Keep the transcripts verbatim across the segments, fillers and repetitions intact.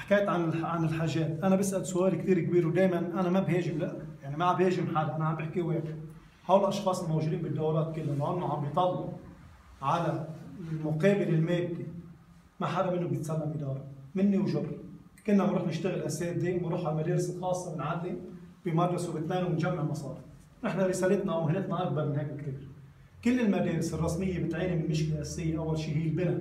حكيت عن عن الحاجات، انا بسال سؤال كثير كبير ودائما انا ما بهاجم، لا يعني ما عم بهاجم حدا، انا عم بحكي وياك. هول الاشخاص الموجودين بالدورات كلهم لانه عم بيطلعوا على المقابل المادي، ما حدا منهم بيتسلم اداره، مني وجر. كنا بنروح نشتغل اساتذه، بنروح على المدارس الخاصه بنعلم بمدرسه وباثنين وبنجمع مصاري. نحن رسالتنا ومهنتنا اكبر من هيك كثير. كل المدارس الرسميه بتعاني من مشكله اساسيه، اول شيء هي البناء.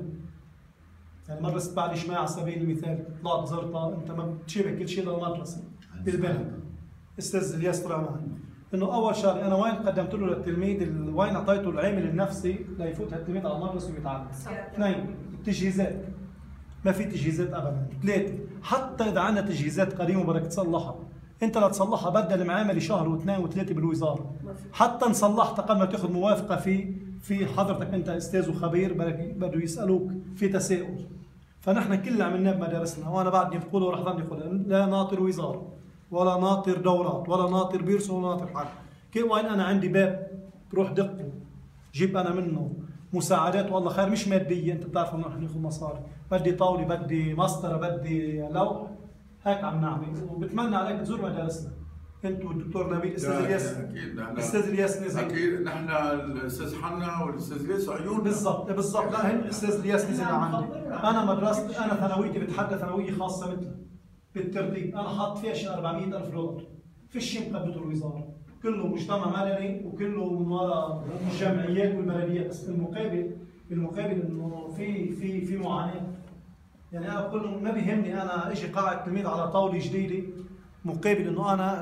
يعني مدرسه بعد شماع على سبيل المثال، طلعت زرتها انت ما بتشبك كل شيء للمدرسه بالبناء. استاذ الياس طلع معي انه اول شغله انا وين قدمت له للتلميذ، وين اعطيته العامل النفسي ليفوت هالتلميذ على المدرسه ويتعلم. اثنين، التجهيزات. ما في تجهيزات ابدا. ثلاثه، حتى اذا عندنا تجهيزات قديمه بدك تصلحها، انت لتصلحها بدل معامله شهر واثنين وثلاثه بالوزاره. حتى ان صلحتها قبل ما تاخذ موافقه في في حضرتك انت استاذ وخبير بده يسالوك في تساؤل. فنحن كل اللي عملناه بمدارسنا، وانا بعدني بقوله ورح ضلني اقولها، لا ناطر وزاره ولا ناطر دورات ولا ناطر بيرسو ولا ناطر حاجه. كل وين انا عندي باب بروح دقه جيب انا منه مساعدات والله خير، مش ماديه، انت بتعرف انه نحن ناخذ مصاري، بدي طاوله بدي مسطره بدي لوح، هيك عم نعمل. وبتمنى عليك تزور مدارسنا انت والدكتور نبيل، الاستاذ الياس. اكيد نحن الاستاذ الياس نزل، اكيد نحن الاستاذ حنا والاستاذ الياس عيوننا. بالضبط بالضبط. لا هن الاستاذ الياس نزل عندي. انا مدرستي انا ثانويتي بتحدى ثانويه خاصه مثلها بالترتيب، انا حاطط فيها شيء أربعمئة ألف دولار، فيش شيء مقدمته الوزاره، كله مجتمع مدني وكله من وراء الجمعيات والبلديات. بس بالمقابل بالمقابل انه في في في معاناه. يعني انا بقول لهم ما بيهمني انا اجي قاعد تلميذ على طاوله جديده، مقابل انه انا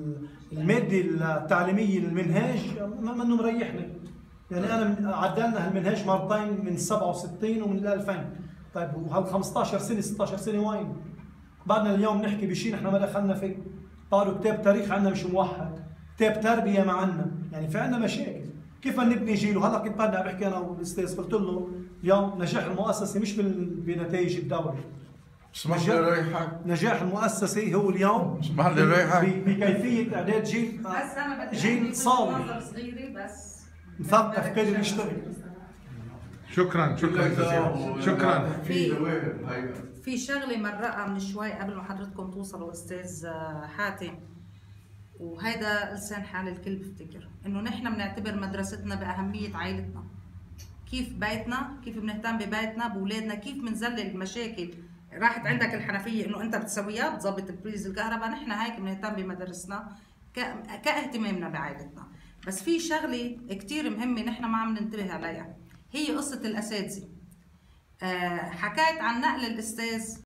الماده التعليميه المنهاج منه مريحني. يعني انا عدلنا هالمنهاج مرتين من سبعة وستين ومن ألفين. طيب وهال خمسطعش سنه ستطعش سنه وين؟ بعدنا اليوم نحكي بشيء نحن ما دخلنا فيه. قالوا كتاب تاريخ عندنا مش موحد، كتاب تربيه ما عندنا، يعني في عندنا مشاكل. كيف نبني جيل؟ وهلا كنت بعد عم بحكي انا والاستاذ، قلت له اليوم نجاح المؤسسه مش بنتائج الدوله. اسمح لي رايحك. نجاح المؤسسه هو اليوم اسمح لي رايحك بكيفيه اعداد جيل جيل صالح مثقف قادر يشتغل. شكرا شكرا جزيلا. شكرا. في في شغله مرقها من شوي قبل ما حضرتكم توصلوا استاذ حاتم، وهيدا لسان حال الكل بفتكر انه نحن بنعتبر مدرستنا باهميه عائلتنا. كيف بيتنا، كيف بنهتم ببيتنا باولادنا، كيف بنذلل المشاكل. راحت عندك الحنفيه انه انت بتسويها بتظبط بريز الكهرباء، نحن هيك بنهتم بمدارسنا كاهتمامنا بعائلتنا. بس في شغله كثير مهمه نحن ما عم ننتبه عليها، هي قصه الاساتذه. أه حكيت عن نقل الاستاذ